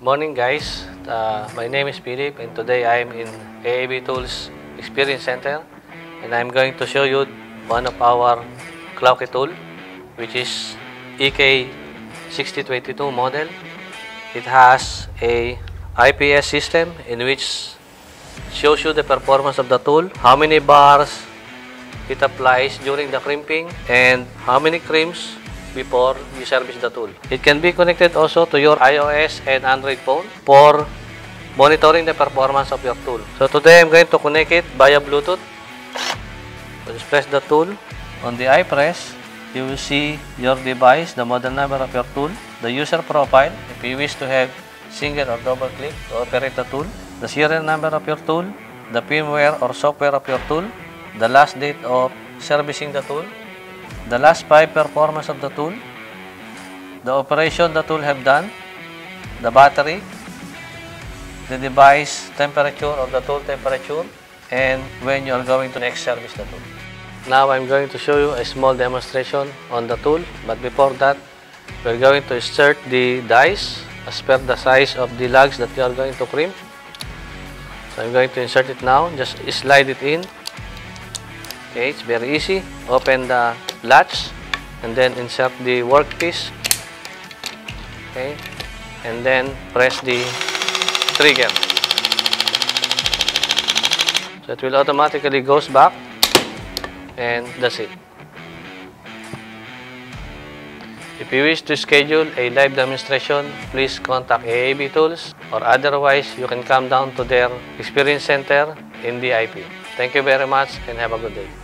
Morning guys, my name is Philip and today I am in AAB Tools Experience Center and I'm going to show you one of our Clowkey tool, which is EK6022 model. It has a IPS system in which shows you the performance of the tool, how many bars it applies during the crimping, and how many crimps before you service the tool. It can be connected also to your iOS and Android phone for monitoring the performance of your tool. So today I'm going to connect it via Bluetooth. So just press the tool. On the iPress, you will see your device, the model number of your tool, the user profile, if you wish to have single or double click to operate the tool, the serial number of your tool, the firmware or software of your tool, the last date of servicing the tool, the last 5 performance of the tool, the operation the tool have done, the battery, the device temperature or the tool temperature, and when you are going to next service the tool. Now I'm going to show you a small demonstration on the tool, but before that we're going to insert the dies as per the size of the lugs that you are going to crimp. So I'm going to insert it now. Just slide it in. Okay, it's very easy. Open the latch and then insert the workpiece. Okay, and then press the trigger. So it will automatically goes back, and that's it. If you wish to schedule a live demonstration, please contact AAB Tools, or otherwise you can come down to their experience center in the IP. Thank you very much and have a good day.